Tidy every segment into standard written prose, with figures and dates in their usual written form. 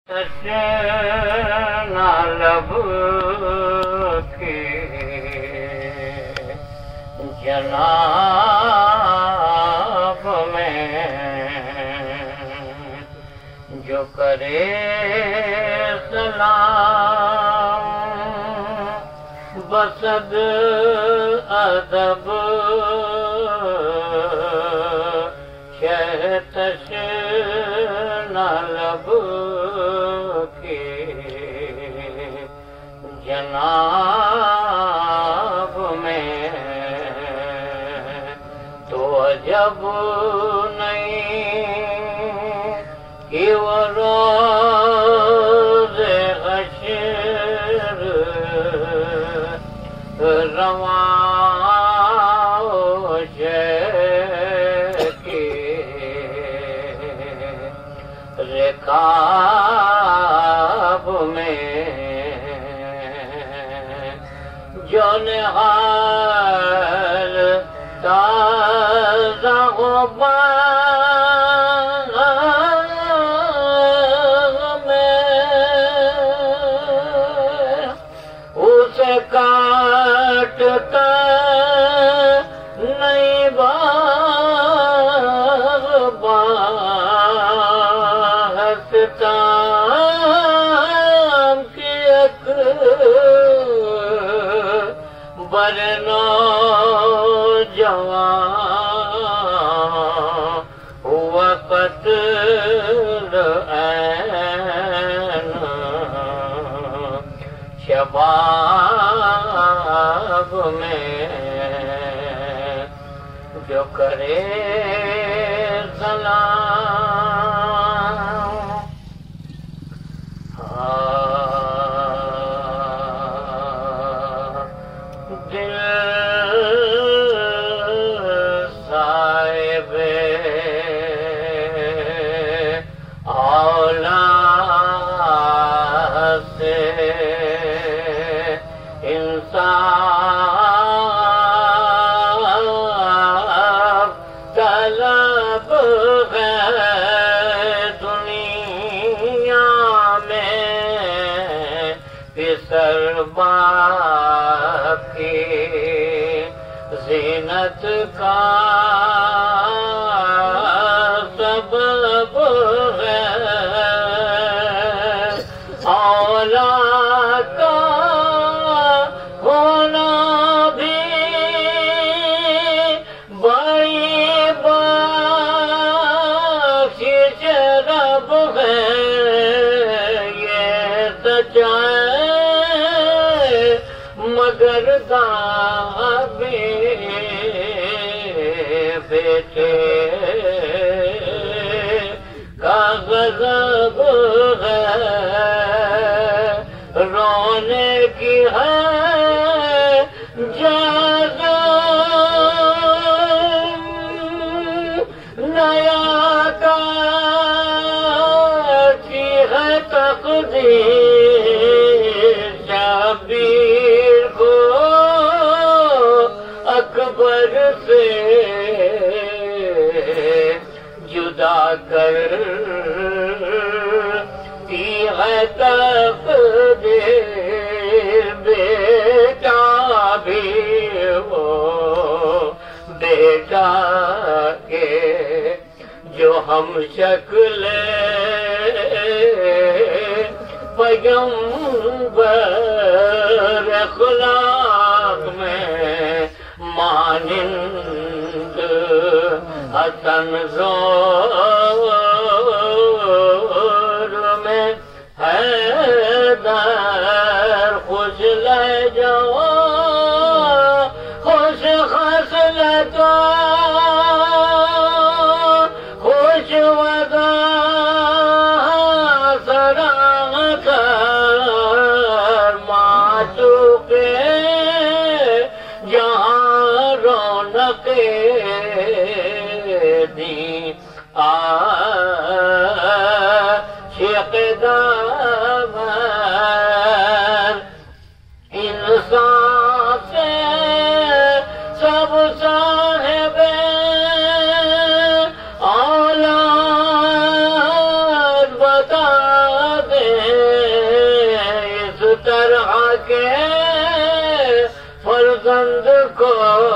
تشنا لب کے جناب میں جو کرے سلام بصد ادب تشنا لب کے جناب میں تو عجب نہیں کہ وہ روز حشر رواں رکاب میں جو نہال تازہ غبار میں اسے کاٹتا نہیں تام کی اکبر نوجوان ہوا قتل عین شباب میں جو کرے سلام دل صاحب اولاد سے انصاف طلب ہے دنیا میں پسر باپ کی زینت کا سبب ہے اولاد کا ہونا بھی بڑی بخشش رب ہے یہ سچائی مگر دعوے بیٹے کا غضب ہے رونے کی ہے جگہ نیا کی ہے تقدیر شبیر کو اکبر سے جدا کر ہے تقدیر بیٹا بھی وہ بیٹا کے جو ہم شکل پیغمبر اخلاق میں مانند حسن زور میں حیدر خوش لہجہ خوش خصلت خوش ودا سرا کر معشوق جہاں رونق دی عاشق دامن انصاف سے سب صاحب اولاد بتا دے طرح کے فرزند کو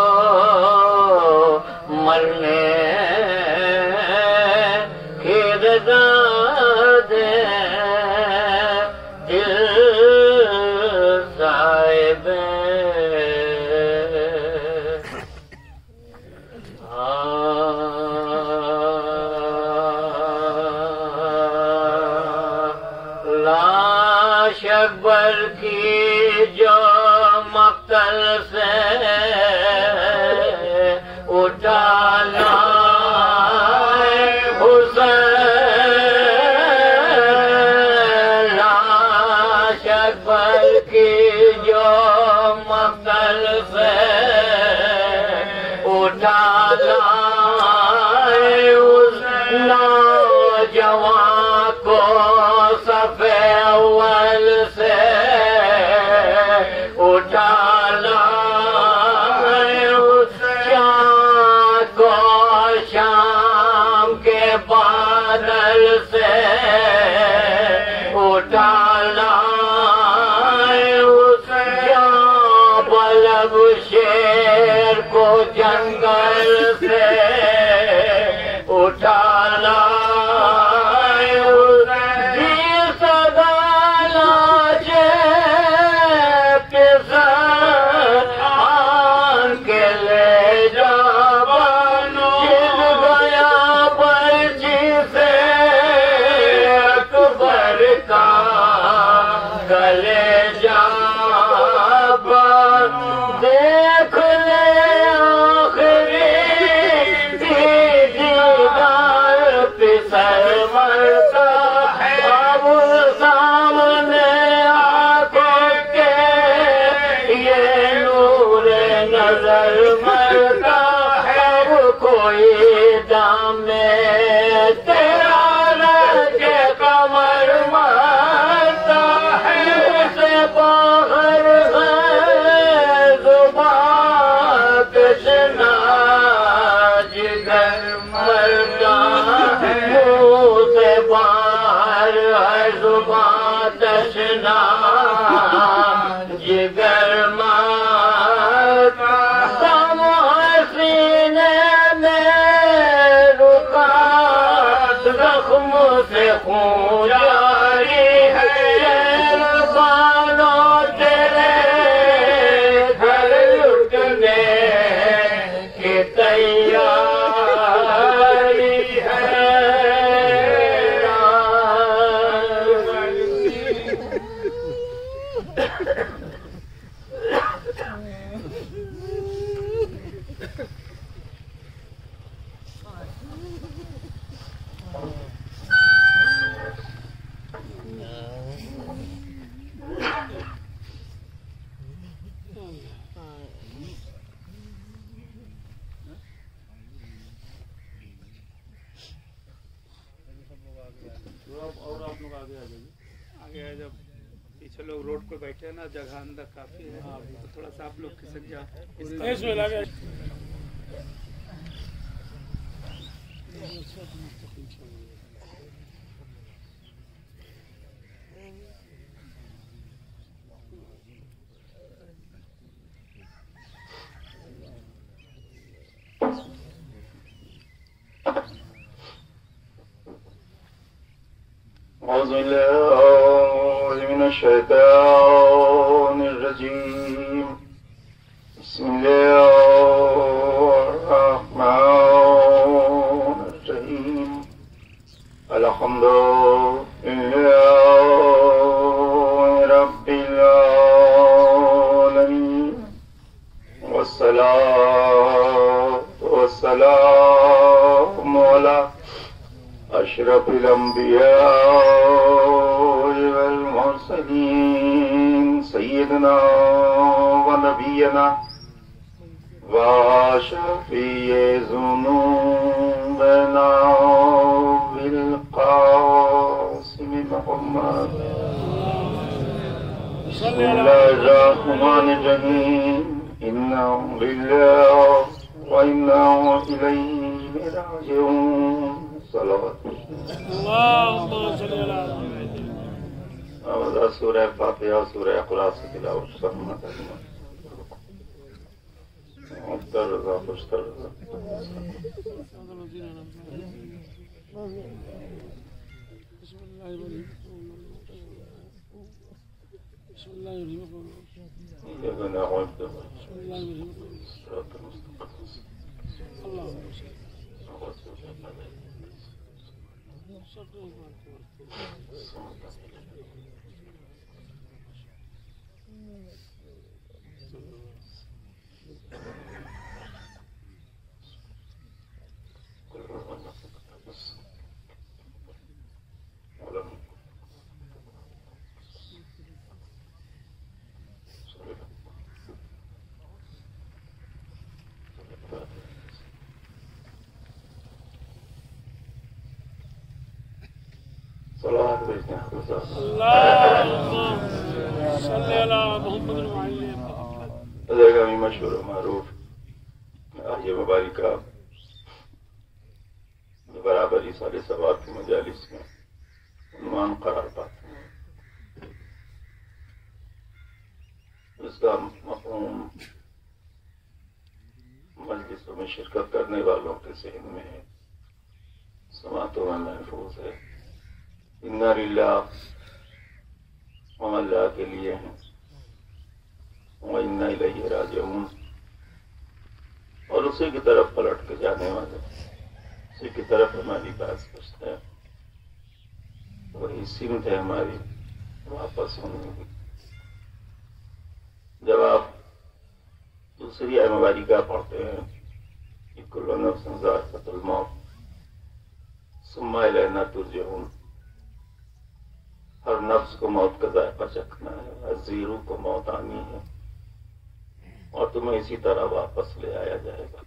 مرنے کی رضا دے دل صاحب لاش اکبر کی جو مقتل سے اٹھا حسین لاش اکبر کی جو مقتل سے اٹھا اس نوجوان کو صف اول سے اٹھا اس چاند کو شام کے بادل سے اٹھا اس بلب شیر کو جنگل سے اٹھا جگر دم حسینے میں رکا زخم سے خون جاری ہے بالوں تیرے گھر لٹنے کی تیاری ہے آگے جب پیچھے لوگ روڈ پہ بیٹھے ہیں نا جگہ اندر کافی ہے تو تھوڑا سا آپ لوگ کھسک جا أعوذ بالله من الشيطان الرجيم بسم الله الرحمن الرحيم الحمد لله رب العالمين والصلاة والسلام على أشرف الأنبياء والمرسلين سيدنا ونبينا وشفيع ذنوبنا بالقاسم محمد بسم الله الرحمن الرحيم إنا لله وإنا إليه راجعون صلوات اللهم صل على سورہ فاتحہ اور سورہ اقرا سے تلاوت کرنا چاہیے. افضل رضا خوشتر رضا. صلوات بھیجتے ہیں. گامی مشہور و معروف آج مبارکہ برابری سال ثواب کی مجالس میں عنوان قرار پاتے ہیں. اس کا مفہوم مجلسوں میں شرکت کرنے والوں کے ذہن میں ہے، سماعتوں میں محفوظ ہے. انا للہ، ہم اللہ کے لیے ہیں، وَإِنَّا إِلَيْهِ رَاجِعُونَ، اور اسی کی طرف پلٹ کے جانے والے، اسی کی طرف ہماری بات پوچھتے ہیں. وہی سمت ہے ہماری واپس ہونے کی. جب آپ دوسری مبارکہ پڑھتے ہیں کہ کل نفس ذائقۃ الموت ثم الینا ترجعون، ہر نفس کو موت کا ذائقہ چکھنا ہے، ہر زیرو کو موت آنی ہے، اور تمہیں اسی طرح واپس لے آیا جائے گا.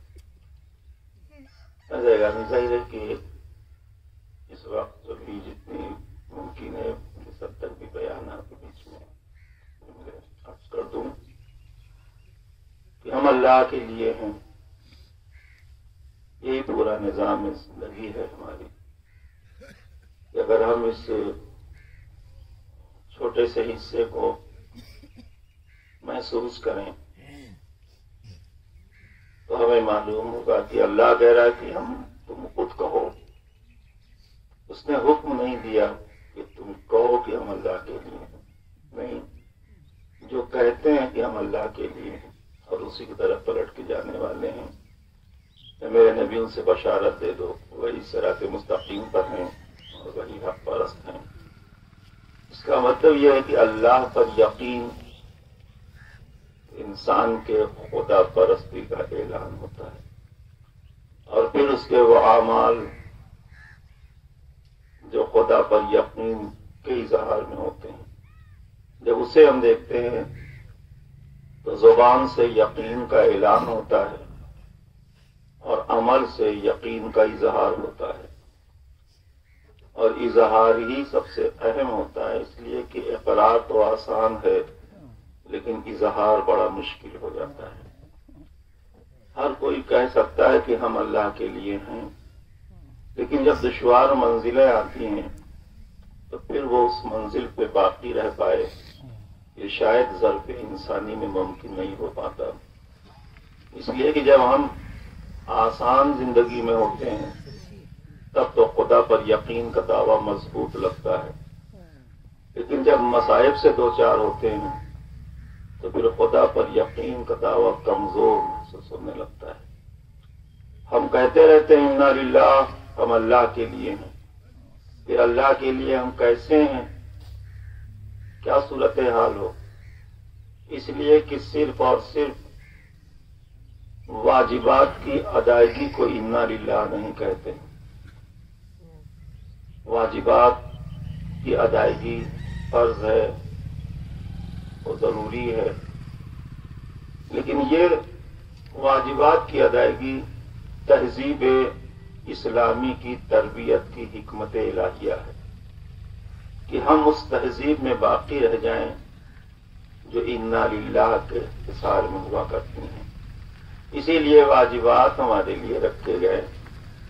ظاہر ہے کہ اس وقت بھی جتنی ممکن ہے اس حد تک بھی بیان آپ کے بیچ میں عرض کر دوں کہ ہم اللہ کے لیے ہیں. یہی پورا نظام زندگی ہے ہماری. کہ اگر ہم اس چھوٹے سے حصے کو محسوس کریں تو ہمیں معلوم ہوگا کہ اللہ کہہ رہا ہے کہ تم خود کہو. اس نے حکم نہیں دیا کہ تم کہو کہ ہم اللہ کے لیے ہیں. نہیں، جو کہتے ہیں کہ ہم اللہ کے لیے ہیں اور اسی کی طرف پلٹ کے جانے والے ہیں، میرے نبی ان سے بشارت دے دو، وہی صراط مستقیم پر ہیں اور وہی حق پرست ہیں. اس کا مطلب یہ ہے کہ اللہ پر یقین انسان کے خدا پرستی کا اعلان ہوتا ہے، اور پھر اس کے وہ اعمال جو خدا پر یقین کے اظہار میں ہوتے ہیں، جب اسے ہم دیکھتے ہیں تو زبان سے یقین کا اعلان ہوتا ہے اور عمل سے یقین کا اظہار ہوتا ہے. اور اظہار ہی سب سے اہم ہوتا ہے، اس لیے کہ اقرار تو آسان ہے لیکن اظہار بڑا مشکل ہو جاتا ہے. ہر کوئی کہہ سکتا ہے کہ ہم اللہ کے لیے ہیں، لیکن جب دشوار منزلیں آتی ہیں تو پھر وہ اس منزل پہ باقی رہ پائے یہ شاید ظرف انسانی میں ممکن نہیں ہو پاتا. اس لیے کہ جب ہم آسان زندگی میں ہوتے ہیں تب تو خدا پر یقین کا دعویٰ مضبوط لگتا ہے، لیکن جب مصائب سے دو چار ہوتے ہیں تو پھر خدا پر یقین کا دعویٰ کمزور محسوس ہونے لگتا ہے. ہم کہتے رہتے ہیں انا للہ، ہم اللہ کے لیے ہیں. پھر اللہ کے لیے ہم کیسے ہیں؟ کیا صورت حال ہو؟ اس لیے کہ صرف اور صرف واجبات کی ادائیگی کو انا للہ نہیں کہتے. واجبات کی ادائیگی فرض ہے، وہ ضروری ہے، لیکن یہ واجبات کی ادائیگی تہذیب اسلامی کی تربیت کی حکمت الہیہ ہے کہ ہم اس تہذیب میں باقی رہ جائیں جو انا للہ کے اظہار میں ہوا کرتی ہیں. اسی لیے واجبات ہمارے لیے رکھے گئے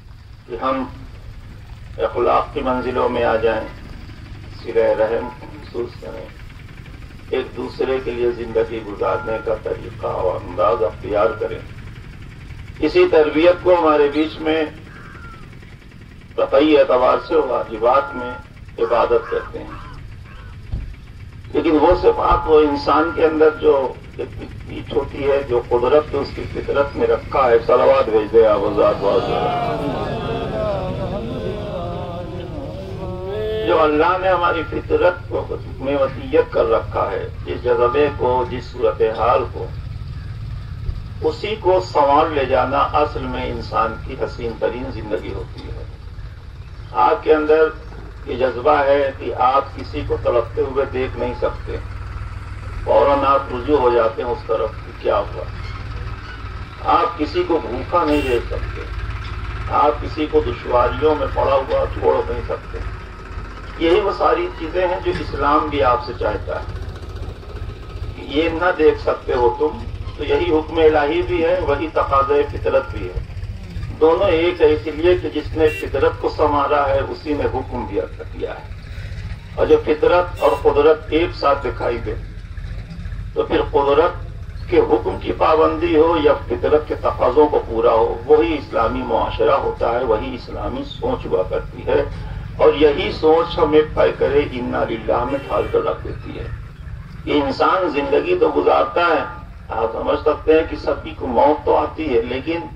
کہ ہم اخلاق کی منزلوں میں آ جائیں، صلہ رحم محسوس کریں، ایک دوسرے کے لیے زندگی گزارنے کا طریقہ اور انداز اختیار کریں. اسی تربیت کو ہمارے بیچ میں قطعی اعتبار سے واجبات میں عبادت کرتے ہیں، لیکن وہ صفات وہ انسان کے اندر جو ایک پیچ ہوتی ہے، جو قدرت اس کی فطرت میں رکھا ہے. صلوات بھیج دے آپ ذات جو اللہ نے ہماری فطرت کو میں وصیت کر رکھا ہے، جس جذبے کو، جس صورتحال کو، اسی کو سنوار لے جانا اصل میں انسان کی حسین ترین زندگی ہوتی ہے. آپ کے اندر یہ جذبہ ہے کہ آپ کسی کو تڑپتے ہوئے دیکھ نہیں سکتے، فوراً آپ رجوع ہو جاتے ہیں اس طرف کہ کیا ہوا. آپ کسی کو بھوکا نہیں دیکھ سکتے، آپ کسی کو دشواریوں میں پڑا ہوا چھوڑ نہیں سکتے. یہی وہ ساری چیزیں ہیں جو اسلام بھی آپ سے چاہتا ہے. یہ نہ دیکھ سکتے ہو تم، تو یہی حکم الہی بھی ہے، وہی تقاضۂ فطرت بھی ہے. دونوں ایک ہے، اس لیے کہ جس نے فطرت کو سنوارا ہے اسی نے حکم بھی کیا ہے. اور جو فطرت اور قدرت ایک ساتھ دکھائی دے تو پھر قدرت کے حکم کی پابندی ہو یا فطرت کے تقاضوں کو پورا ہو، وہی اسلامی معاشرہ ہوتا ہے، وہی اسلامی سوچ ہوا کرتی ہے. اور یہی سوچ ہمیں پائے کرے انا للہ میں ڈھال کر رکھ دیتی ہے. یہ انسان زندگی تو گزارتا ہے، آپ سمجھ سکتے ہیں کہ سبھی کو موت تو آتی ہے، لیکن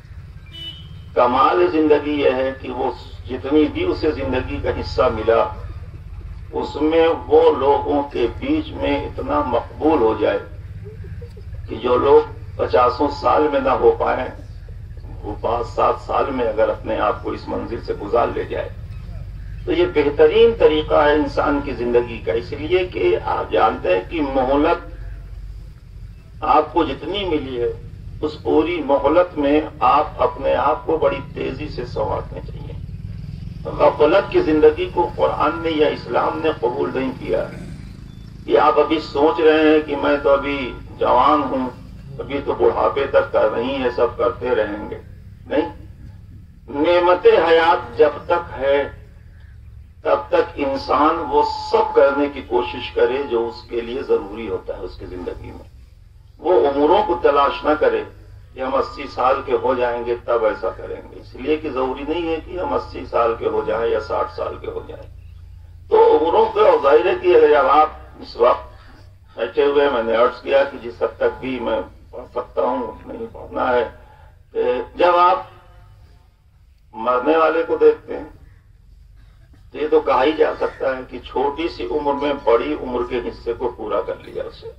کمال زندگی یہ ہے کہ وہ جتنی بھی اسے زندگی کا حصہ ملا اس میں وہ لوگوں کے بیچ میں اتنا مقبول ہو جائے کہ جو لوگ 50 سال میں نہ ہو پائیں وہ 5-7 سال میں اگر اپنے آپ کو اس منزل سے گزار لے جائے. تو یہ بہترین طریقہ ہے انسان کی زندگی کا، اس لیے کہ آپ جانتے ہیں کہ مہلت آپ کو جتنی ملی ہے اس پوری مہلت میں آپ اپنے آپ کو بڑی تیزی سے سنوارنے چاہیے. غفلت کی زندگی کو قرآن نے یا اسلام نے قبول نہیں کیا ہے. یہ آپ ابھی سوچ رہے ہیں کہ میں تو ابھی جوان ہوں، ابھی تو بڑھاپے تک کر رہی ہے، سب کرتے رہیں گے. نہیں، نعمت حیات جب تک ہے تب تک انسان وہ سب کرنے کی کوشش کرے جو اس کے لیے ضروری ہوتا ہے اس کی زندگی میں. وہ عمروں کو تلاش نہ کرے کہ ہم 80 سال کے ہو جائیں گے تب ایسا کریں گے، اس لیے کہ ضروری نہیں ہے کہ ہم 80 سال کے ہو جائیں یا 60 سال کے ہو جائیں. تو عمروں کا ظاہر ہے کہ اگر آپ اس وقت بیٹھے ہوئے، میں نے عرض کیا کہ جس حد تک بھی میں پڑھ سکتا ہوں نہیں پڑھنا ہے، جب آپ مرنے والے کو دیکھتے ہیں تو یہ تو کہا ہی جا سکتا ہے کہ چھوٹی سی عمر میں بڑی عمر کے حصے کو پورا کر لیا اسے.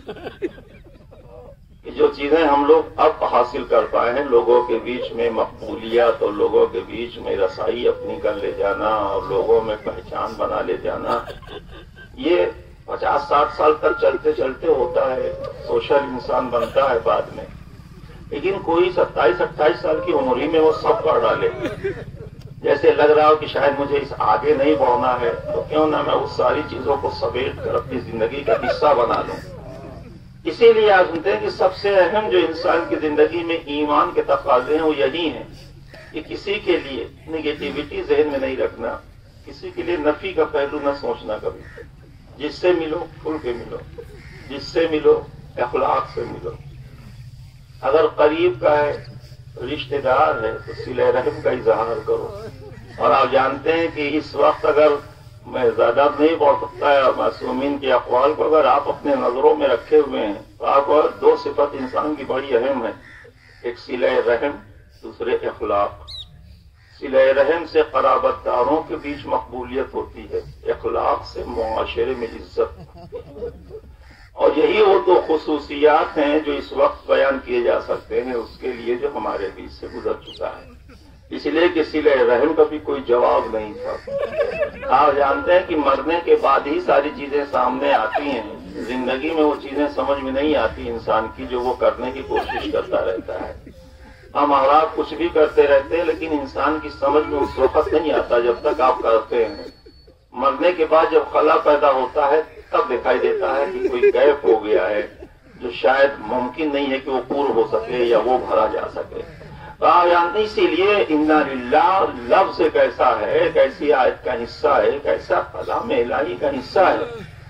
کہ جو چیزیں ہم لوگ اب حاصل کر پائے ہیں، لوگوں کے بیچ میں مقبولیت اور لوگوں کے بیچ میں رسائی اپنی کر لے جانا اور لوگوں میں پہچان بنا لے جانا، یہ 50-60 سال تک چلتے چلتے ہوتا ہے. سوشل انسان بنتا ہے بعد میں، لیکن کوئی 27-28 سال کی عمر ہی میں وہ سب کر ڈالے. جیسے لگ رہا ہو کہ شاید مجھے اس آگے نہیں بڑھنا ہے تو کیوں نہ میں اس ساری چیزوں کو سمیٹ کر اپنی زندگی کا حصہ بنا لوں. اسی لیے آپ سنتے ہیں کہ سب سے اہم جو انسان کی زندگی میں ایمان کے تقاضے ہیں وہ یہی ہیں کہ کسی کے لیے نگیٹیوٹی ذہن میں نہیں رکھنا، کسی کے لیے نفی کا پہلو نہ سوچنا کبھی. جس سے ملو کھل کے ملو، جس سے ملو اخلاق سے ملو. اگر قریب کا ہے، رشتہ دار ہے تو صلہ رحم کا اظہار کرو. اور آپ جانتے ہیں کہ اس وقت اگر میں زیادہ نہیں پڑھ سکتا ہے، معصومین کے اقوال کو اگر آپ اپنے نظروں میں رکھے ہوئے ہیں تو آپ کو 2 صفت انسان کی بڑی اہم ہے، ایک صلہ رحم، دوسرے اخلاق. صلہ رحم سے قرابت داروں کے بیچ مقبولیت ہوتی ہے، اخلاق سے معاشرے میں عزت. اور یہی وہ 2 خصوصیات ہیں جو اس وقت بیان کیے جا سکتے ہیں اس کے لیے جو ہمارے بیچ سے گزر چکا ہے. اس لیے کہ صلہ رحم کا بھی کوئی جواب نہیں تھا. آپ جانتے ہیں کہ مرنے کے بعد ہی ساری چیزیں سامنے آتی ہیں. زندگی میں وہ چیزیں سمجھ میں نہیں آتی انسان کی جو وہ کرنے کی کوشش کرتا رہتا ہے. ہم آپ کچھ بھی کرتے رہتے ہیں لیکن انسان کی سمجھ میں اس وقت نہیں آتا جب تک آپ کرتے ہیں. مرنے کے بعد جب خلا پیدا ہوتا ہے تب دکھائی دیتا ہے کہ کوئی گیپ ہو گیا ہے جو شاید ممکن نہیں ہے کہ وہ پورا ہو سکے یا وہ بھرا جا سکے. آپ جانتے ہیں اسی لیے انا للہ لفظ ایک ایسا ہے، ایک ایسی آیت کا حصہ ہے، ایک ایسا کلام الہی کا حصہ ہے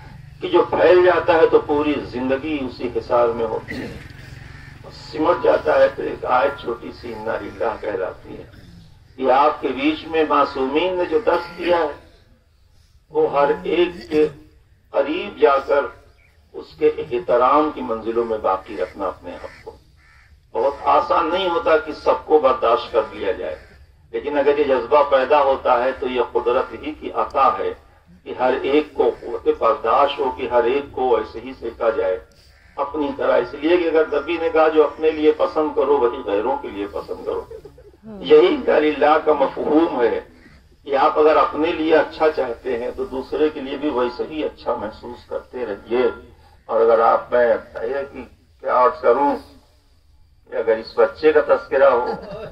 کہ جو پھیل جاتا ہے تو پوری زندگی اسی حصار میں ہوتی ہے، سمٹ جاتا ہے تو ایک آیت چھوٹی سی انا للہ کہلاتی ہے۔ یہ آپ کے بیچ میں معصومین نے جو درس دیا ہے وہ ہر ایک کے قریب جا کر اس کے احترام کی منزلوں میں باقی رکھنا اپنے آپ کو بہت آسان نہیں ہوتا کہ سب کو برداشت کر لیا جائے، لیکن اگر یہ جذبہ پیدا ہوتا ہے تو یہ قدرت ہی کی عطا ہے کہ ہر ایک کو قوت برداشت ہو کہ ہر ایک کو ایسے ہی سیکھا جائے اپنی طرح، اس لیے کہ اگر نبی نے کہا جو اپنے لیے پسند کرو وہی غیروں کے لیے پسند کرو، یہی اللہ کا مفہوم ہے کہ آپ اگر اپنے لیے اچھا چاہتے ہیں تو دوسرے کے لیے بھی ویسے ہی اچھا محسوس کرتے رہیے۔ اور اگر آپ میں کہ کیا عرض کروں کہ اگر اس بچے کا تذکرہ ہو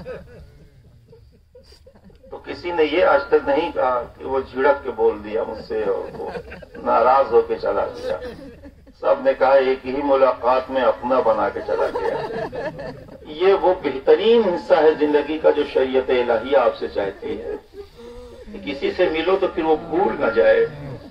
تو کسی نے یہ آج تک نہیں کہا کہ وہ جھڑک کے بول دیا مجھ سے اور وہ ناراض ہو کے چلا گیا، سب نے کہا ایک ہی ملاقات میں اپنا بنا کے چلا گیا۔ یہ وہ بہترین حصہ ہے زندگی کا جو شریعت الہیہ آپ سے چاہتی ہے کہ کسی سے ملو تو پھر وہ بھول نہ جائے۔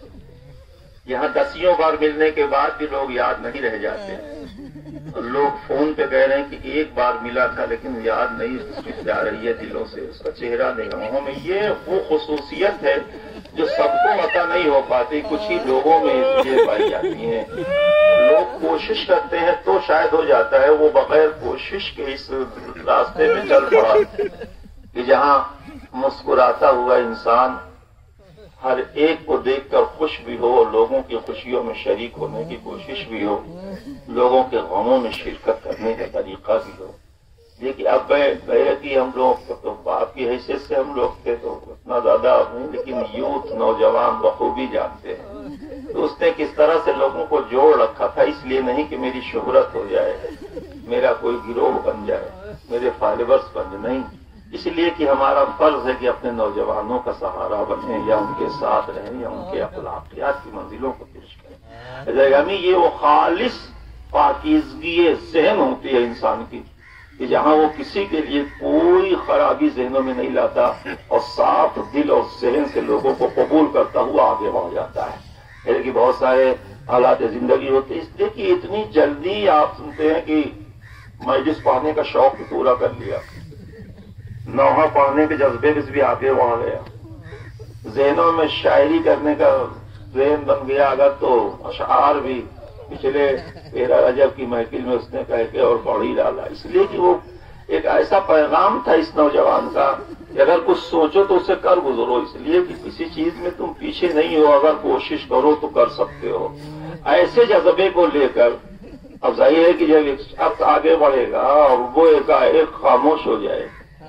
یہاں دسیوں بار ملنے کے بعد بھی لوگ یاد نہیں رہ جاتے، اور لوگ فون پہ کہہ رہے ہیں کہ ایک بار ملا تھا لیکن یاد نہیں جا رہی ہے دلوں سے، اس کا چہرہ نگاہوں میں۔ یہ وہ خصوصیت ہے جو سب کو عطا نہیں ہو پاتی، کچھ ہی لوگوں میں یہ پائی جاتی ہیں۔ لوگ کوشش کرتے ہیں تو شاید ہو جاتا ہے، وہ بغیر کوشش کے اس راستے میں چل پڑا کہ جہاں مسکراتا ہوا انسان ہر ایک کو دیکھ کر خوش بھی ہو، لوگوں کی خوشیوں میں شریک ہونے کی کوشش بھی ہو، لوگوں کے غموں میں شرکت کرنے کا طریقہ بھی ہو۔ لیکن اب کہ ہم لوگ تو باپ کی حیثیت سے ہم لوگ تھے تو اتنا زیادہ نہیں، لیکن یوتھ نوجوان بخوبی جانتے ہیں تو اس نے کس طرح سے لوگوں کو جوڑ رکھا تھا، اس لیے نہیں کہ میری شہرت ہو جائے، میرا کوئی گروہ بن جائے، میرے فالوورز بن جائے، نہیں، اس لیے کہ ہمارا فرض ہے کہ اپنے نوجوانوں کا سہارا بنیں یا ان کے ساتھ رہیں یا ان کے اخلاقیات کی منزلوں کو پیش کریں۔ یعنی یہ وہ خالص پاکیزگی ذہن ہوتی ہے انسان کی کہ جہاں وہ کسی کے لیے کوئی خرابی ذہنوں میں نہیں لاتا اور صاف دل اور ذہن سے لوگوں کو قبول کرتا ہوا آگے بڑھ جاتا ہے۔ کہ بہت سارے حالات زندگی ہوتے ہیں، اس لیے کہ اتنی جلدی آپ سنتے ہیں کہ مجلس پڑھنے کا شوق بھی پورا کر لیا، نوحہ پڑھنے کے جذبے بھی آگے بڑھ گیا، ذہنوں میں شاعری کرنے کا ذہن بن گیا، اگر تو اشعار بھی پچھلے 13 رجب کی محفل میں اس نے کہہ کے اور پڑھ ہی ڈالا، اس لیے کہ وہ ایک ایسا پیغام تھا اس نوجوان کا کہ اگر کچھ سوچو تو اسے کر گزرو، اس لیے کہ کسی چیز میں تم پیچھے نہیں ہو، اگر کوشش کرو تو کر سکتے ہو۔ ایسے جذبے کو لے کر اب ظاہر ہے کہ جب ایک شخص آگے بڑھے گا اور وہ ایک خاموش ہو جائے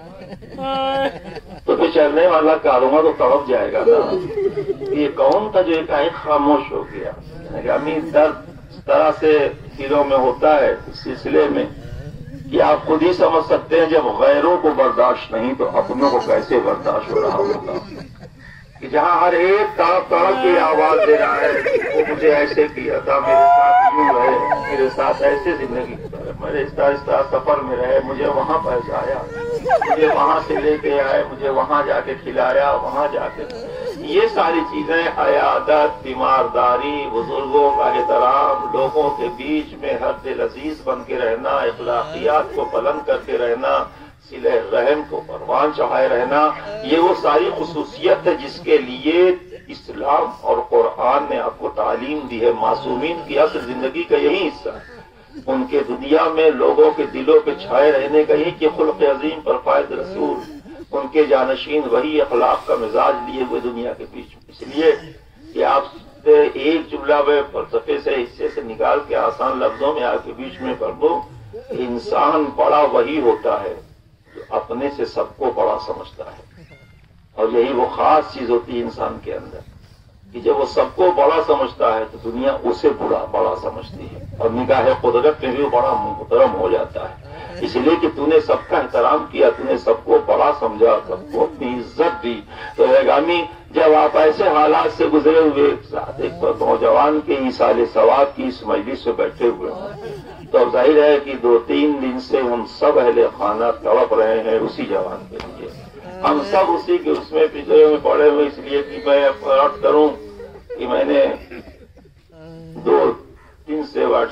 تو پھر چلنے والا کاروبار تو تڑپ جائے گا نا۔ یہ کون تھا جو ایک خاموش ہو گیا؟ درد اس طرح سے دلوں میں ہوتا ہے اس سلسلے میں کہ آپ خود ہی سمجھ سکتے ہیں جب غیروں کو برداشت نہیں تو اپنوں کو کیسے برداشت ہو رہا ہوگا، کہ جہاں ہر ایک تڑپ تڑپ کی آواز دے رہا ہے وہ مجھے ایسے کیا تھا، میرے ساتھ یوں رہے، میرے ساتھ ایسے زندگی میرے اس طرح سفر میں رہے، مجھے وہاں پہنچایا، مجھے وہاں سے لے کے آئے، مجھے وہاں جا کے کھلایا، وہاں جا کے یہ ساری چیزیں عیادت، بیمارداری، بزرگوں کا احترام، لوگوں کے بیچ میں ہر دل عزیز بن کے رہنا، اخلاقیات کو بلند کر کے رہنا، صلہ رحم کو پروان چڑھائے رہنا، یہ وہ ساری خصوصیت ہے جس کے لیے اسلام اور قرآن نے آپ کو تعلیم دی ہے۔ معصومین کی اصل زندگی کا یہی حصہ ہے، ان کے دنیا میں لوگوں کے دلوں پہ چھائے رہنے کا یہی کہ خلق عظیم پر فائد رسول، ان کے جانشین وہی اخلاق کا مزاج لیے ہوئے دنیا کے بیچ میں۔ اس لیے کہ آپ ایک جملہ میں فلسفے سے حصے سے نکال کے آسان لفظوں میں آپ کے بیچ میں کر دو، انسان بڑا وہی ہوتا ہے جو اپنے سے سب کو بڑا سمجھتا ہے، اور یہی وہ خاص چیز ہوتی ہے انسان کے اندر کہ جب وہ سب کو بڑا سمجھتا ہے تو دنیا اسے بڑا سمجھتی ہے، اور نگاہ قدرت میں بھی وہ بڑا محترم ہو جاتا ہے۔ اس لیے کہ تو نے سب کا احترام کیا، تو نے سب کو بڑا سمجھا، سب کو اپنی عزت دی۔ تو ایگامی جب آپ ایسے حالات سے گزرے ہوئے ایک نوجوان کے سال ثواب کی اس مجلس سے بیٹھے ہوئے ہیں تو اب ظاہر ہے کہ 2-3 دن سے ہم سب اہل خانہ تڑپ رہے ہیں اسی جوان کے لیے، ہم سب اسی کے اس میں پچھلے میں پڑے ہوئے، اس لیے کہ میں عرض کروں کہ میں نے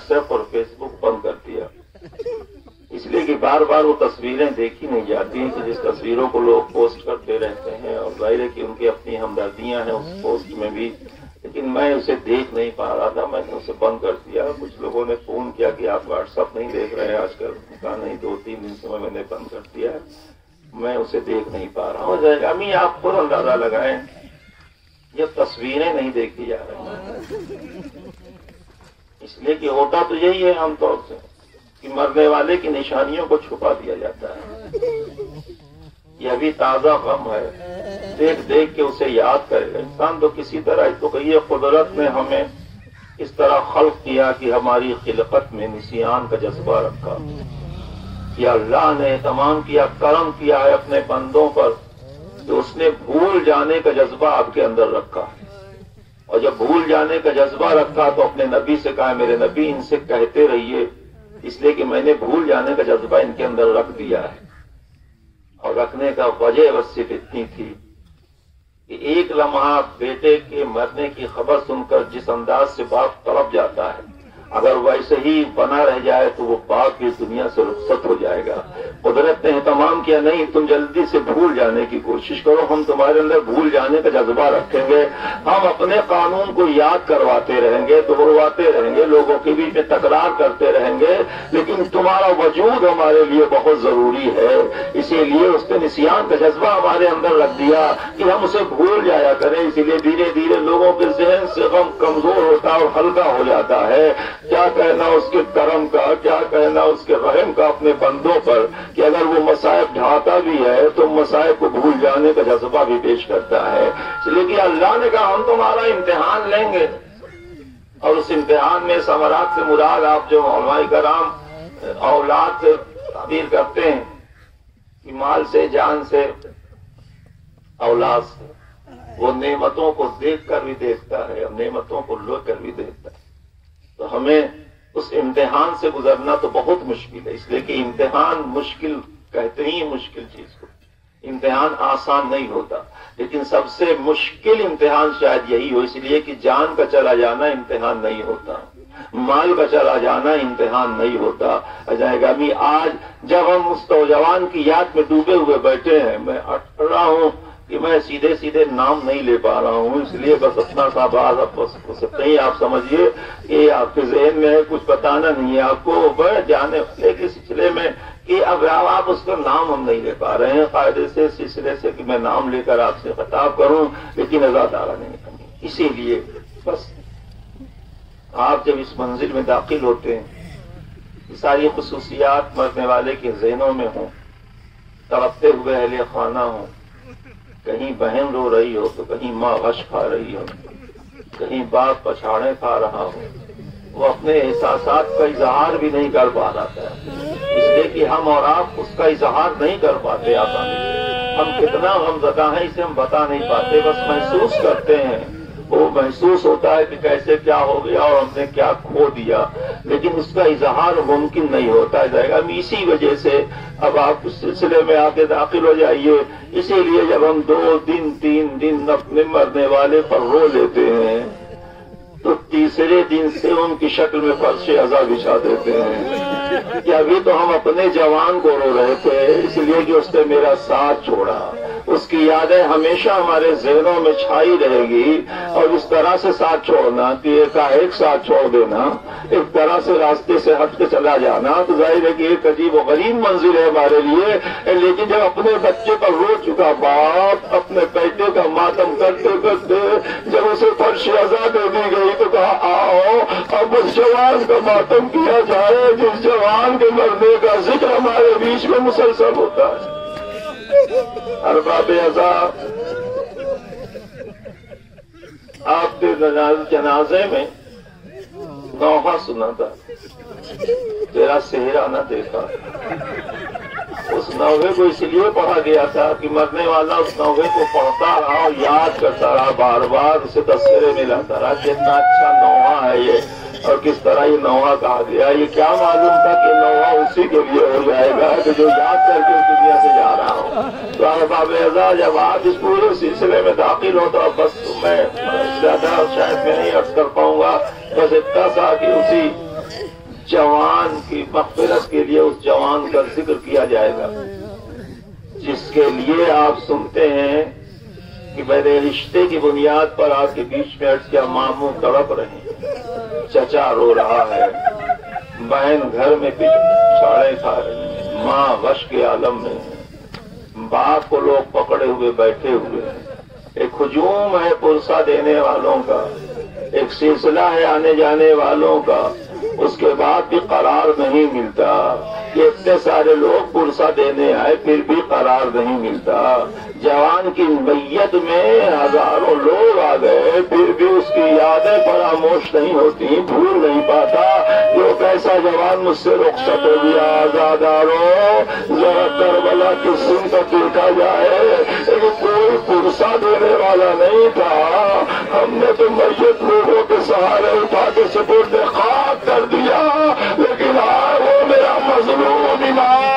واٹس ایپ اور فیس بک بند کر دیا، اس لیے کہ بار بار وہ تصویریں دیکھی نہیں جاتی ہیں کہ جس تصویروں کو لوگ پوسٹ کرتے رہتے ہیں، اور ظاہر ہے کہ ان کی اپنی ہمدردیاں ہیں اس پوسٹ میں بھی، لیکن میں اسے دیکھ نہیں پا رہا تھا، میں نے اسے بند کر دیا۔ کچھ لوگوں نے فون کیا کہ آپ واٹس ایپ نہیں دیکھ رہے ہیں آج کل، کہا نہیں 2-3 دن سے میں نے بند کر دیا ہے، میں اسے دیکھ نہیں پا رہا ہوں۔ جائے گا امی آپ خود اندازہ لگائیں، یہ تصویریں نہیں دیکھی جا رہی، اس لیے کہ ہوتا تو یہی ہے عام طور سے کہ مرنے والے کی نشانیوں کو چھپا دیا جاتا ہے۔ یہ ابھی تازہ غم ہے، دیکھ دیکھ کے اسے یاد کرے گا انسان تو کسی طرح۔ تو یہ قدرت نے ہمیں اس طرح خلق کیا کہ ہماری خلقت میں نسیان کا جذبہ رکھا، یا اللہ نے تمام کیا کرم کیا ہے اپنے بندوں پر کہ اس نے بھول جانے کا جذبہ آپ کے اندر رکھا، اور جب بھول جانے کا جذبہ رکھا تو اپنے نبی سے کہا میرے نبی ان سے کہتے رہیے، اس لیے کہ میں نے بھول جانے کا جذبہ ان کے اندر رکھ دیا ہے۔ اور رکھنے کا وجہ بس صرف اتنی تھی کہ ایک لمحہ بیٹے کے مرنے کی خبر سن کر جس انداز سے باپ تڑپ جاتا ہے، اگر ویسے ہی بنا رہ جائے تو وہ باپ کی دنیا سے رخصت ہو جائے گا۔ قدرت نے اہتمام کیا نہیں، تم جلدی سے بھول جانے کی کوشش کرو، ہم تمہارے اندر بھول جانے کا جذبہ رکھیں گے، ہم اپنے قانون کو یاد کرواتے رہیں گے، دہرواتے رہیں گے، لوگوں کے بیچ میں تکرار کرتے رہیں گے، لیکن تمہارا وجود ہمارے لیے بہت ضروری ہے۔ اسی لیے اس نے نسیان کا جذبہ ہمارے اندر رکھ دیا کہ ہم اسے بھول جایا کریں، اسی لیے دھیرے دھیرے لوگوں کے ذہن سے غم کمزور ہوتا اور ہلکا ہو جاتا ہے۔ کیا کہنا اس کے کرم کا، کیا کہنا اس کے رحم کا اپنے بندوں پر، کہ اگر وہ مصائب ڈھاتا بھی ہے تو مصائب کو بھول جانے کا جذبہ بھی پیش کرتا ہے۔ اس لیے کہ اللہ نے کہا ہم تمہارا امتحان لیں گے، اور اس امتحان میں ثمرات سے مراد آپ جو علماء کرام اولاد سے تعبیر کرتے ہیں کہ مال سے، جان سے، اولاد سے، وہ نعمتوں کو دیکھ کر بھی دیکھتا ہے اور نعمتوں کو لے کر بھی دیکھتا ہے۔ تو ہمیں اس امتحان سے گزرنا تو بہت مشکل ہے، اس لیے کہ امتحان مشکل کہتے ہی مشکل چیز کو، امتحان آسان نہیں ہوتا، لیکن سب سے مشکل امتحان شاید یہی ہو، اس لیے کہ جان کا چلا جانا امتحان نہیں ہوتا، مال کا چلا جانا امتحان نہیں ہوتا۔ جائے گا آج جب ہم اس نوجوان کی یاد میں ڈوبے ہوئے بیٹھے ہیں، میں اٹھ رہا ہوں کہ میں سیدھے سیدھے نام نہیں لے پا رہا ہوں، اس لیے بس اپنا سا باز ہو سکتے ہیں، آپ سمجھیے کہ آپ کے ذہن میں ہے کچھ بتانا نہیں ہے آپ کو، جانے والے کے سلسلے میں کہ اب آپ اس کا نام ہم نہیں لے پا رہے ہیں قاعدے سے، سلسلے سے کہ میں نام لے کر آپ سے خطاب کروں، لیکن ازادارہ نہیں کرنی۔ اسی لیے بس آپ جب اس منزل میں داخل ہوتے ہیں، یہ ساری خصوصیات مرنے والے کے ذہنوں میں ہوں، تڑپتے ہوئے اہل خانہ ہوں، کہیں بہن رو رہی ہو تو کہیں ماں غش کھا رہی ہو، کہیں باپ پچھاڑے کھا رہا ہو، وہ اپنے احساسات کا اظہار بھی نہیں کر پا رہا ہے، اس لیے کہ ہم اور آپ اس کا اظہار نہیں کر پاتے آسانی سے۔ ہم کتنا غمزدہ ہیں اسے ہم بتا نہیں پاتے، بس محسوس کرتے ہیں، وہ محسوس ہوتا ہے کہ کیسے کیا ہو گیا اور ہم نے کیا کھو دیا، لیکن اس کا اظہار ممکن نہیں ہوتا جائے گا۔ اسی وجہ سے اب آپ اس سلسلے میں آ کے داخل ہو جائیے۔ اسی لیے جب ہم 2 دن 3 دن اپنے مرنے والے پر رو لیتے ہیں تو تیسرے دن سے ان کی شکل میں فرش عزا بچھا دیتے ہیں کہ ابھی تو ہم اپنے جوان کو رو رہے تھے، اس لیے کہ اس نے میرا ساتھ چھوڑا، اس کی یادیں ہمیشہ ہمارے ذہنوں میں چھائی رہے گی، اور اس طرح سے ساتھ چھوڑنا کہ ایک ساتھ چھوڑ دینا، ایک طرح سے راستے سے ہٹ کے چلا جانا، تو ظاہر ہے کہ ایک عجیب و غریب منزل ہے ہمارے لیے۔ لیکن جب اپنے بچے پر رو چکا باپ اپنے بیٹے کا ماتم کرتے کرتے جب اسے فرش عزا دے دی گئی تو کہا آؤ اب اس جوان کا ماتم کیا جائے جس جوان کے مرنے کا ذکر ہمارے بیچ میں مسلسل ہوتا ہے۔ ارباب عزا آپ کے جنازے میں نوحہ سنا تھا، تیرا صحرا نہ دیکھا۔ اس نوحے کو اس لیے پڑھا گیا تھا کہ مرنے والا اس نوحے کو پڑھتا رہا اور یاد کرتا رہا، بار بار اسے تذکرے میں لاتا رہا کہ اتنا اچھا نوحہ ہے یہ، اور کس طرح یہ نوحہ کہا گیا۔ یہ کیا معلوم تھا کہ نوحہ اسی کے لیے ہو جائے گا کہ جو یاد کر کے اس دنیا سے جا رہا ہو۔ تو ارباب عزا جب آپ اس پورے سلسلے میں داخل ہو تو بس میں زیادہ شاید میں نہیں عرض کر پاؤں گا، بس اتنا سا کہ اسی جوان کی مغفرت کے لیے اس جوان کا ذکر کیا جائے گا جس کے لیے آپ سنتے ہیں کہ میرے رشتے کی بنیاد پر آپ کے بیچ میں کیا ماموں تڑپ رہے ہیں، چچا رو رہا ہے، بہن گھر میں چھاڑے کھا رہی ہیں، ماں وش کے عالم میں ہے، باپ کو لوگ پکڑے ہوئے بیٹھے ہوئے ہیں، ایک ہجوم ہے پرسہ دینے والوں کا، ایک سلسلہ ہے آنے جانے والوں کا، اس کے بعد بھی قرار نہیں ملتا کہ اتنے سارے لوگ پرسہ دینے آئے پھر بھی قرار نہیں ملتا۔ جوان کی میت میں ہزاروں لوگ آ گئے پھر بھی اس کی یادیں فراموش نہیں ہوتی، بھول نہیں پاتا کہ وہ کیسا جوان مجھ سے رخصت ہو گیا۔ آزاداروں ذرا کربلا کی سن تک دیکھا جائے، لیکن کوئی پرسہ دینے والا نہیں تھا، ہم نے تو میت لوگوں کے سہارے اٹھا کے سپرد خاک کر دیا، لیکن آئے وہ میرا مظلوم امام۔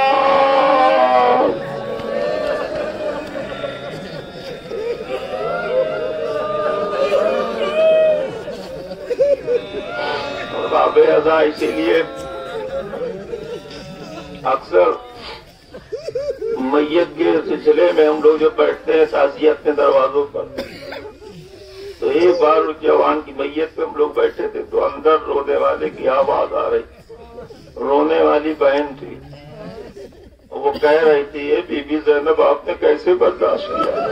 باب ازا اسی لیے اکثر میت کے سلسلے میں ہم لوگ جو بیٹھتے ہیں تعزیت کے دروازوں پر، تو ایک بار اس جوان کی میت پہ ہم لوگ بیٹھے تھے تو اندر رونے والے کی آواز آ رہی، رونے والی بہن تھی، وہ کہہ رہی تھی یہ بی بی زینب آپ نے کیسے برداشت کیا،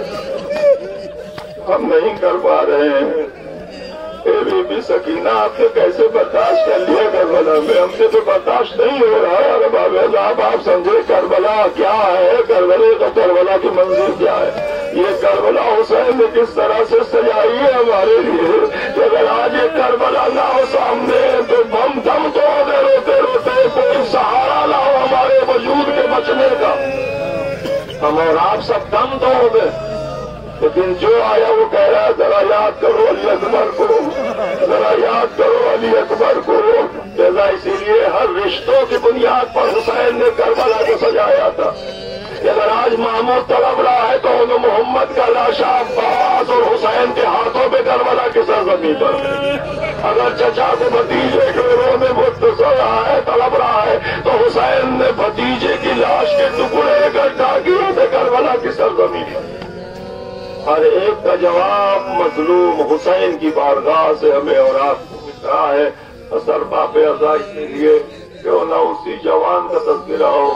ہم نہیں کر پا رہے ہیں، اے بی بی سکینہ آپ نے کیسے برداشت کر لیا کربلا میں، ہم سے تو برداشت نہیں ہو رہا ہے۔ ارے بابا صاحب آپ سمجھے کربلا کیا ہے، کربلا کی منزل کیا ہے، یہ کربلا حسین نے کس طرح سے سجائی ہے ہمارے لیے کہ اگر آج یہ کربلا نہ ہو سامنے تو ہم دم توڑ دے روتے روتے، کوئی سہارا نہ ہو ہمارے وجود کے بچنے کا، ہم اور آپ سب دم توڑ دیں۔ لیکن جو آیا وہ کہہ رہا ہے ذرا یاد کرو علی اکبر کو، ذرا یاد کرو علی اکبر کو۔ جیسا اسی لیے ہر رشتوں کی بنیاد پر حسین نے کربلا کو سجایا تھا کہ اگر آج محمود تڑپ رہا ہے تو انہوں محمد کا لاشا عباس اور حسین کے ہاتھوں پہ کربلا کی سرزمین پر، اگر چچا کو بھتیجے کے رونے متصل رہا ہے تڑپ رہا ہے تو حسین نے بھتیجے کی لاش کے ٹکڑے اکٹھا کیے تھے کربلا کی سرزمین پر۔ ہر ایک کا جواب مظلوم حسین کی بارگاہ سے ہمیں اور آپ کو مل رہا ہے۔ اثر باب ازا اس لیے کیوں نہ اسی جوان کا تذکرہ ہو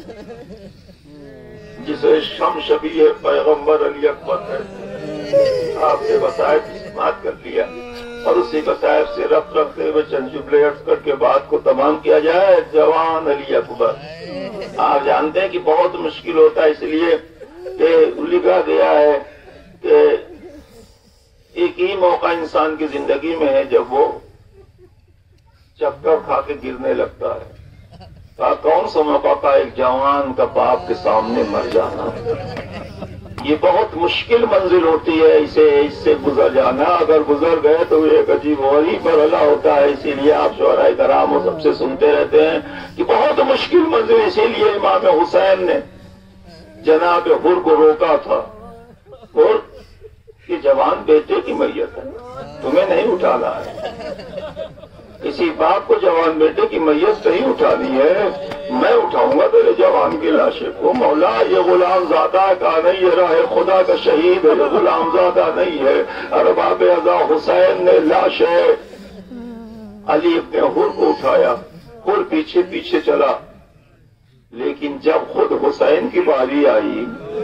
جسے شم شبیہ پیغمبر علی اکبر ہے، آپ نے وسائل استعمال کر لیا اور اسی وسائل سے ربط رکھتے ہوئے چند جملے عرض کر کے بات کو تمام کیا جائے۔ جوان علی اکبر آپ جانتے ہیں کہ بہت مشکل ہوتا ہے، اس لیے کہ لکھا گیا ہے کہ ایک ہی موقع انسان کی زندگی میں ہے جب وہ چکر کھا کے گرنے لگتا ہے، کون سا موقع کا ایک جوان کا باپ کے سامنے مر جانا، یہ بہت مشکل منزل ہوتی ہے، اس سے گزر جانا، اگر گزر گئے تو ایک عجیب غریب مرحلہ ہوتا ہے۔ اسی لیے آپ شعراء کرام وہ سب سے سنتے رہتے ہیں کہ بہت مشکل منزل، اسی لیے امام حسین نے جناب حر کو روکا تھا، اور کہ جوان بیٹے کی میت ہے تمہیں نہیں اٹھانا ہے، کسی باپ کو جوان بیٹے کی میت نہیں اٹھانی ہے، میں اٹھاؤں گا تیرے جوان کی لاشیں کو۔ مولا یہ غلام زادہ کا نہیں ہے، راہ خدا کا شہید ہے، یہ غلام زادہ نہیں ہے۔ ارباب ازا حسین نے لاش علی ابن حر کو اٹھایا، حر پیچھے پیچھے چلا، لیکن جب خود حسین کی باری آئی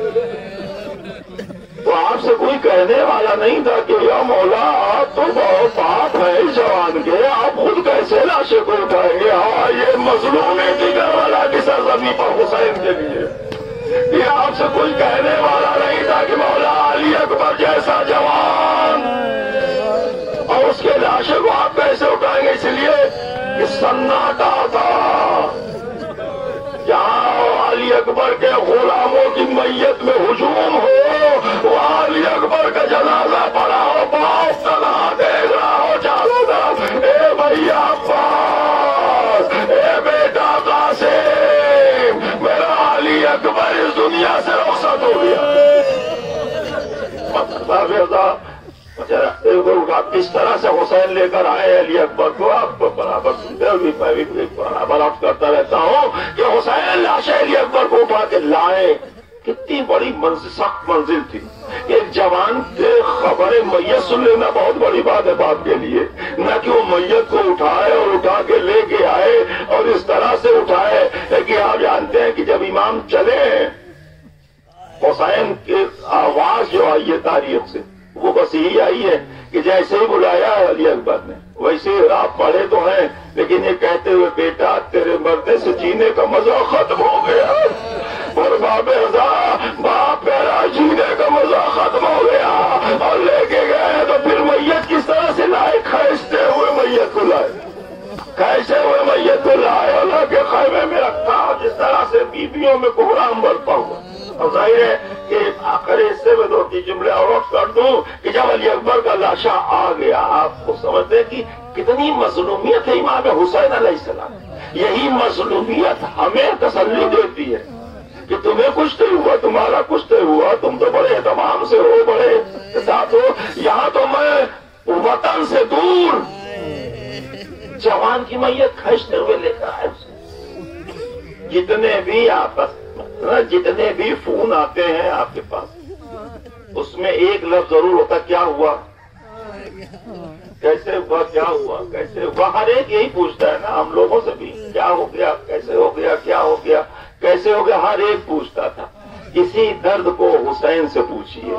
تو آپ سے کوئی کہنے والا نہیں تھا کہ یا مولا آپ تو بہت باپ ہے اس جوان کے، آپ خود کیسے لاشے کو اٹھائیں گے؟ ہاں یہ مظلوم جگر والا کی سرزمین پر حسین کے لیے یہ آپ سے کوئی کہنے والا نہیں تھا کہ مولا علی اکبر جیسا جوان اور اس کے لاشے کو آپ کیسے اٹھائیں گے؟ اس لیے کہ سناٹا تھا، جہاں علی اکبر کے غلاموں کی میت میں ہجوم ہو، وہاں علی اکبر کا جنازہ پڑا ہو، باپ تنہا دیکھ رہا ہو چاروں طرف، اے بھیا عباس، اے بیٹا قاسم، میرا علی اکبر اس دنیا سے رخصت ہو گیا۔ کس طرح سے حسین لے کر آئے علی اکبر کو، آپ کو برابر سنتے ہوئے میں بھی برابر عرض کرتا رہتا ہوں کہ حسین لاش علی اکبر کو اٹھا کے لائے. کتنی بڑی سخت منزل تھی. ایک جوان کے خبر میت سن لینا بہت بڑی بات ہے باپ کے لیے، نہ کہ وہ میت کو اٹھائے اور اٹھا کے لے کے آئے اور اس طرح سے اٹھائے کہ آپ جانتے ہیں کہ جب امام چلے حسین کی آواز جو آئی ہے تاریخ سے وہ بس یہی آئی ہے کہ جیسے ہی بلایا علی اکبر نے ویسے آپ پڑھے تو ہیں، لیکن یہ کہتے ہوئے بیٹا تیرے مرنے سے جینے کا مزہ ختم ہو گیا، اور باپ میرا جینے کا مزہ ختم ہو گیا، اور لے کے گئے تو پھر میت کس طرح سے لائے، کھینچتے ہوئے میت کو لائے، کھینچتے ہوئے میت کو لائے اللہ کے خیمے میں رکھا، جس طرح سے بیویوں میں کوہرام برپا ہوا. اور ظاہر ہے کہ آخر حصے میں 2-3 جملے اور کر دوں کہ جب علی اکبر کا لاشا آ گیا آپ کو سمجھتے کہ کتنی مظلومیت ہے امام حسین علیہ السلام. یہی مظلومیت ہمیں تسلی دیتی ہے کہ تمہیں کچھ نہیں ہوا، تمہارا کچھ نہیں ہوا، تم تو بڑے اہتمام سے ہو، بڑے ساتھ ہو. یہاں تو میں وطن سے دور جوان کی میت کھینچتے ہوئے لے کر آئے. جتنے بھی فون آتے ہیں آپ کے پاس اس میں ایک لفظ ضرور ہوتا، کیا ہوا، کیسے ہوا، کیا ہوا، کیسے ہوا. ہر ایک یہی پوچھتا ہے نا ہم لوگوں سے بھی، کیا ہو گیا، کیسے ہو گیا، کیا ہو گیا، کیسے ہو گیا، ہر ایک پوچھتا تھا. اسی درد کو حسین سے پوچھیے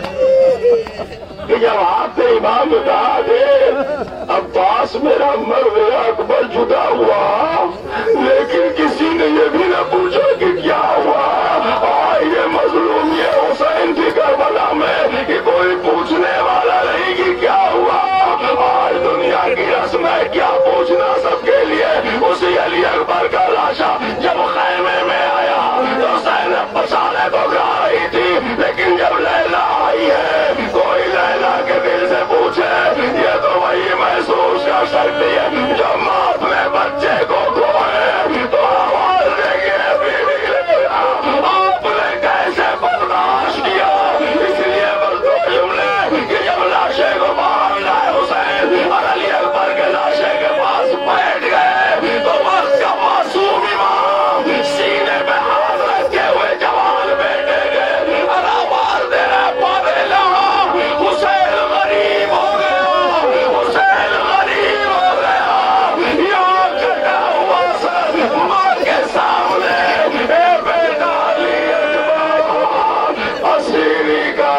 کہ جب آپ نے امام نے کہا کہ عباس میرا مر گیا، اکبر جدا ہوا، لیکن کسی نے یہ بھی نہ پوچھا کہ کیا ہوا. اور یہ مظلوم یہ حسین تھی کربلا میں کہ کوئی پوچھنے والا نہیں کہ کیا ہوا. آج دنیا کی رسم ہے کیا پوچھنا سب کے لیے. اسی علی اکبر کا لاشا جب خیمے میں آیا تو حسین بچانے کو گا رہی تھی، لیکن جب لیلا آئی ہے کوئی لیلا کے دل سے پوچھے یہ تو وہی محسوس کر سکتی ہے جو ماں اپنے بچے کو کھوئے تو آواز دے گے بیوی آپ نے کیسے برداشت کیا. اس لیے بس 2 جملے کہ جب لاشے کو باہر لائے حسین اور علی اکبر کے لاشے کے پاس بیٹھ گئے تو وقت کا معصوم امام سینے پہ ہاتھ رکھے ہوئے جوان بیٹھے گئے اور آواز دے رہے پاگل حسین غریب ہو گیا، حسین غریب ہو گیا. یہاں کٹا ہوا سر ماں کے سامنے اے بیٹا علی اکبر اسیری کا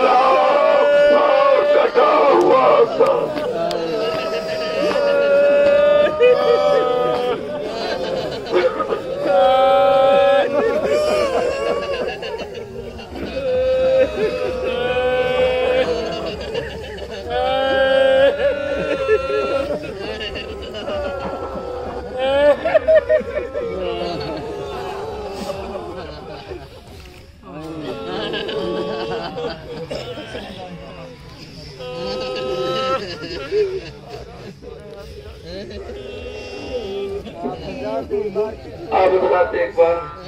عالم کٹا ہوا سر. آپ بتاتے ایک بار